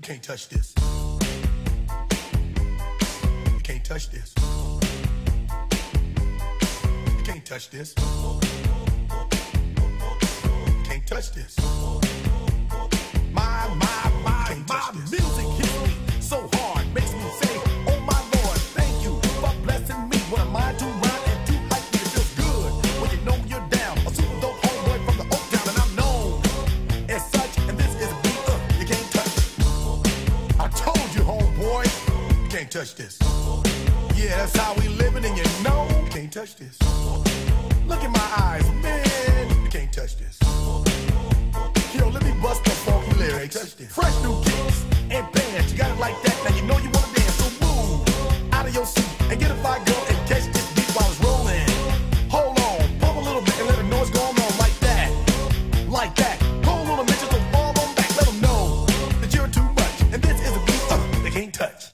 can't touch this. You can't touch this. You can't touch this. You can't touch this. My music hits me so hard, makes me say, oh my Lord, thank you for blessing me. What am I to run and do like me? It feels good when you know you're down. A super dope homeboy from the Oak Town, and I'm known as such. And this is a beat you can't touch. I told you, homeboy, you can't touch this. Yeah, that's how we living, and you know you can't touch this. Look in my eyes, man, you can't touch this. Yo, let me bust the funky lyrics. Fresh new kicks and bands, you got it like that. Now you know you wanna dance, so move out of your seat and get a fire girl and catch this beat while it's rolling. Hold on, pump a little bit and let the noise go on like that, like that. Hold on a minute, just fall on back. Let them know that you're too much, and this is a beat they can't touch.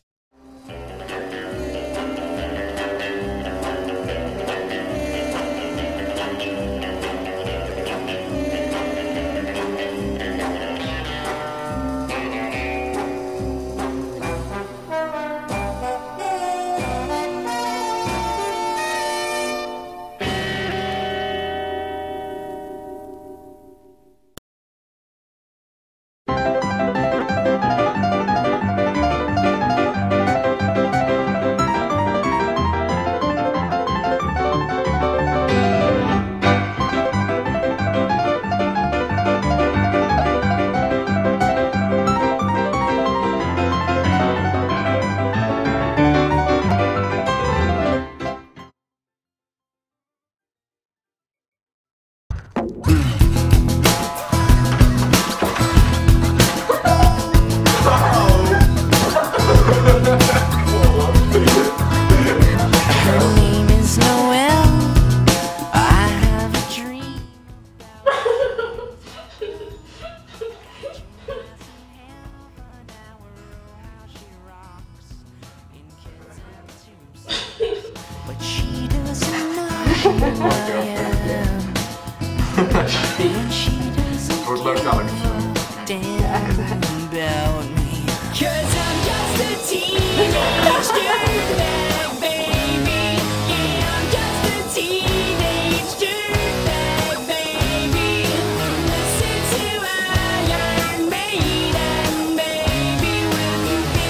But she doesn't know who I am. And she doesn't care damn about me. 'Cause I'm just a teenage dirtbag, baby. Yeah, I'm just a teenage dirtbag, baby. Listen to Iron Maiden, baby. Will you be?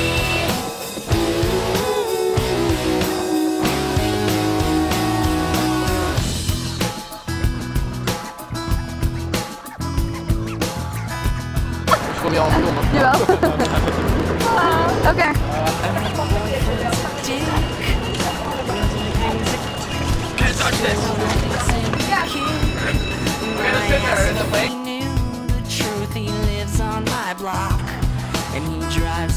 You will? Okay. Can't touch this. Yeah. We're gonna sit there in the He knew the truth, he lives on my block, and he drives